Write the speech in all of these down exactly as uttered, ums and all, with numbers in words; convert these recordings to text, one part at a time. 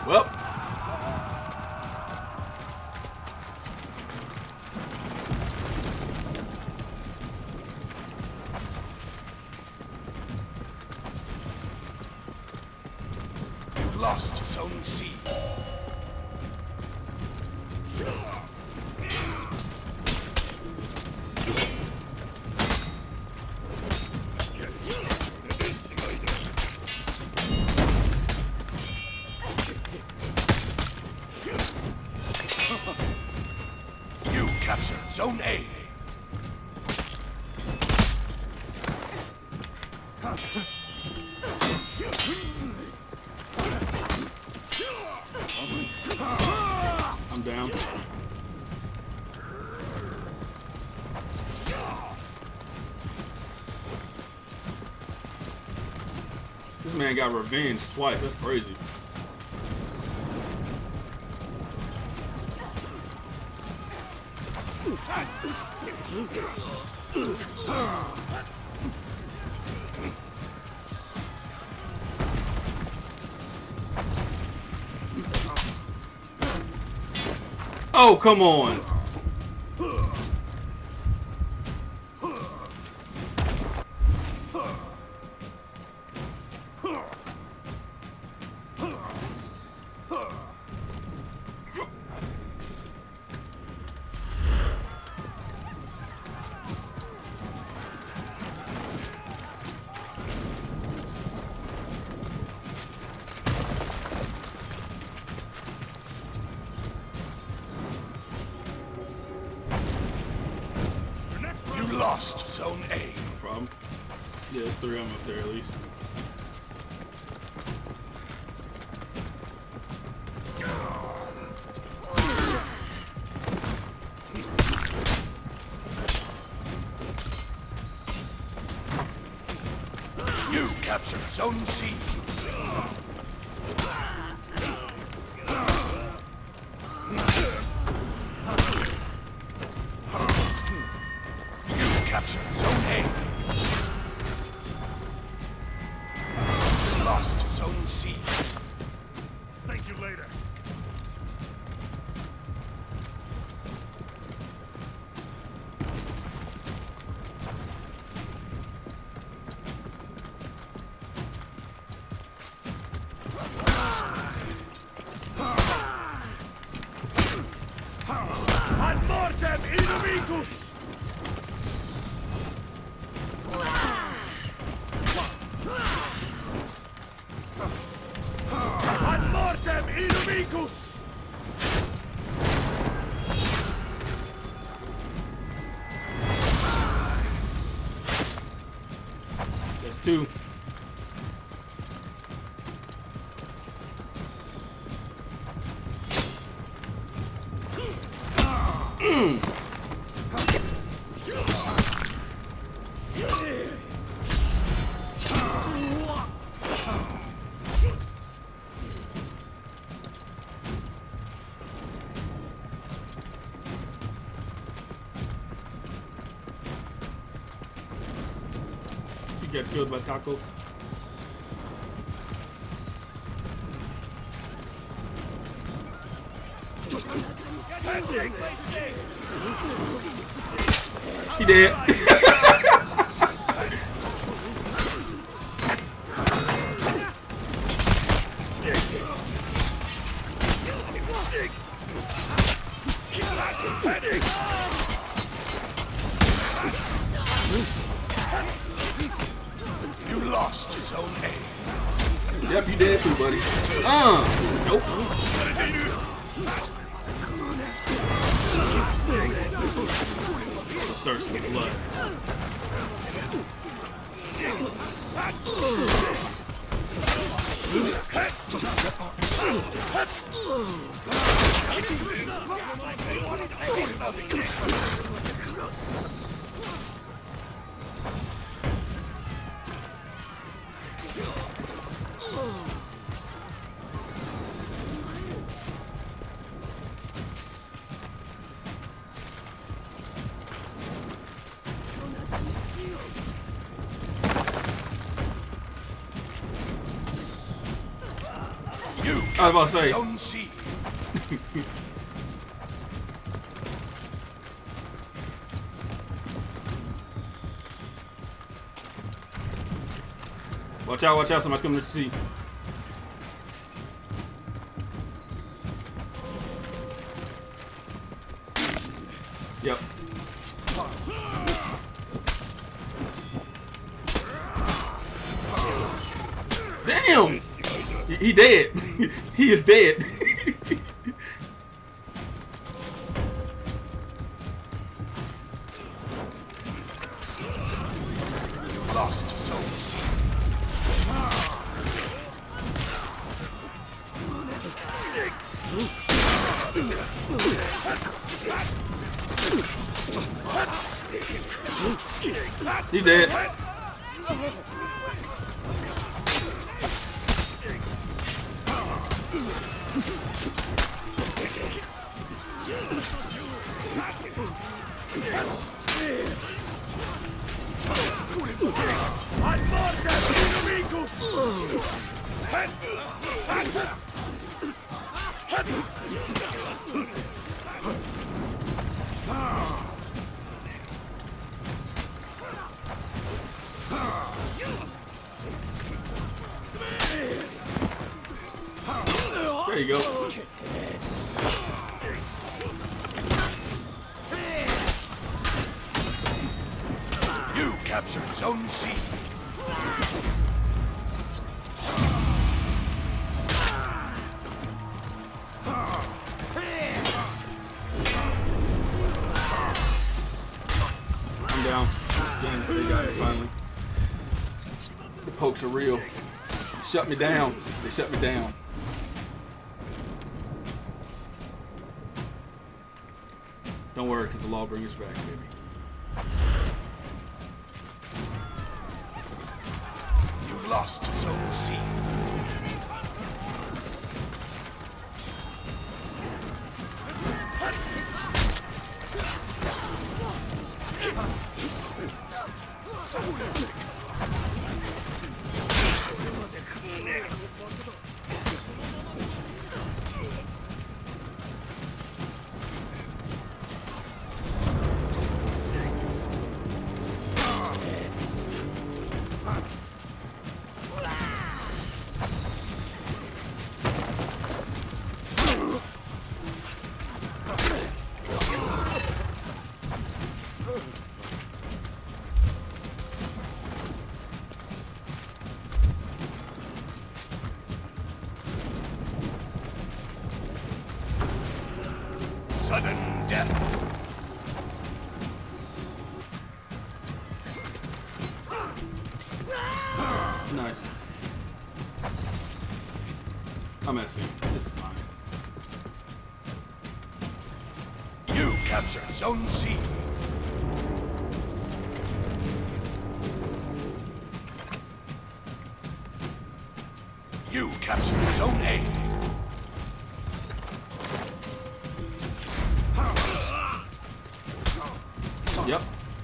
Well. You lost Zone C. You captured Zone A. I'm down. This man got revenge twice. That's crazy. Oh, come on. You lost Zone A. No problem. Yeah, there's three of them up there at least. You captured Zone C. You captured Zone A. Lost Zone C. Thank you later. Ad mortem inimicus! Ad mortem inimicus! That's two. Mm. You got killed by Taco. He dead. You lost Zone A. Yep, you dead too, buddy. Uh, nope. Thirst for blood. You I was about to say. Zone C. Watch out, watch out, somebody's coming to see. Yep. Damn! He, he dead. He is dead. Lost zone C. He dead. There you go. You captured zone C. I'm down. Damn, they got it finally. The pokes are real. They shut me down. They shut me down. Don't worry, because the law brings us back, baby. You lost zone C. Sudden death. Nice. I'm messing. This is mine. You captured zone C. You captured zone A. Yep.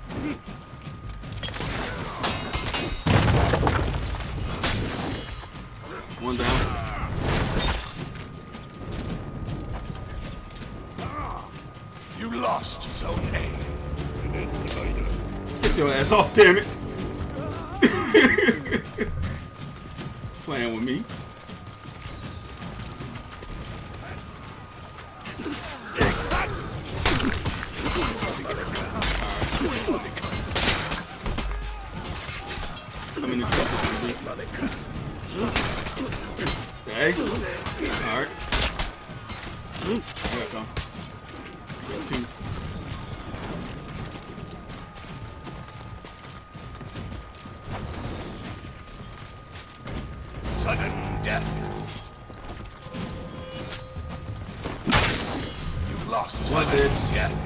One down. You lost zone A. Get your ass off, damn it. Playing with me. I'm in the trouble. Okay. Alright. I got some. Got two. Sudden death. You lost One sudden dead. death.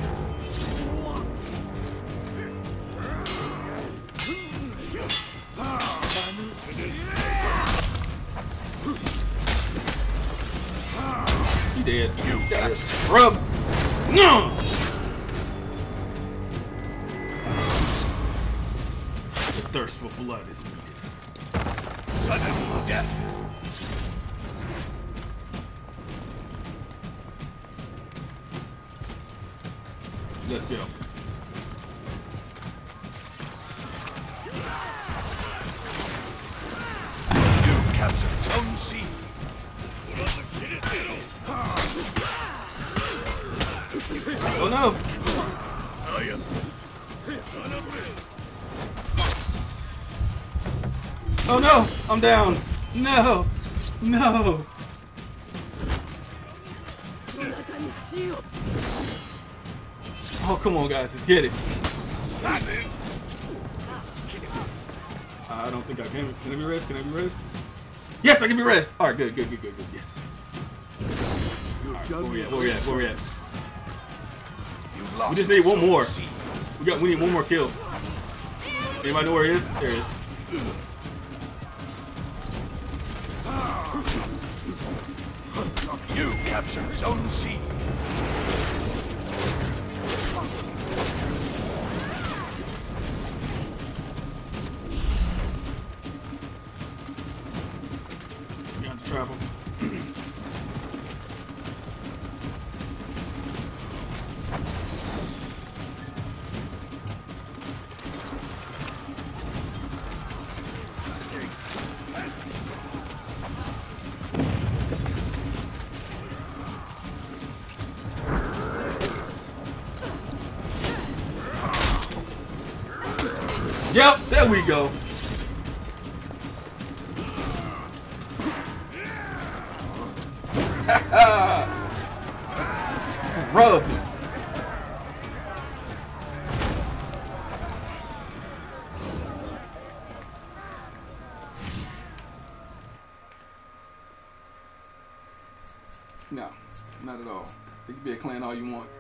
You dead. You got captured. it. Scrub. No. The thirst for blood is needed. Sudden death. Let's go. You captured Zone C. Oh no! Oh no! I'm down! No! No! Oh, come on, guys. Let's get it. I don't think I can. Can I be rest? Can I be rest? Yes, I can be rest! Alright, good, good, good, good, good. Yes. Alright, where we at? Where we at? Where we at? We just need one more. We got. We need one more kill. Anybody know where he is? There he is. You captured Zone C. We got to travel. Yep, there we go. Scrub. No, not at all. You can be a clan all you want.